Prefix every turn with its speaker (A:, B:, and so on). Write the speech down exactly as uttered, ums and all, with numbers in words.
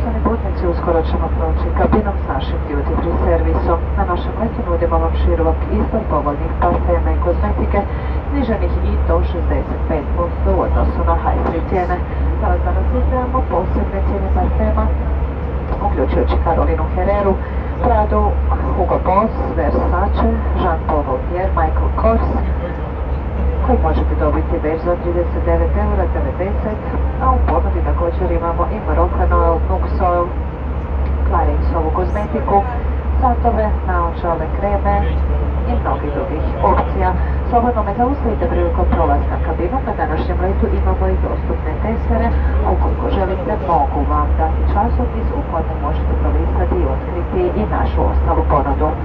A: Poštovani putnici, uskoro ćemo proći kabinom s našim duty free servisom. Na našem letu nudimo vam širok izbor povoljnih parfema i kozmetike, sniženih i do šezdeset pet posto u odnosu na high free cijene. Da vas danas izdajemo posebne cijene parfema, uključujući Carolinu Herreru, Pradu, Hugo Boss, Versace, Jean Paul Gaultier, Michael Kors, koji možete dobiti već za trideset devet eura devedeset, a u ponudi također imamo i Moroccan Oil, Nux Oil, Clarenceovu kozmetiku, satove, naočale, kreme i mnogi drugih opcija. Slobodno me zaustavite prilikom prolaska kabinom. Na današnjem letu imamo i dostupne testere, a ukoliko želite mogu vam dati časopis u kojem možete prolistati i otkriti i našu ostalu ponudu.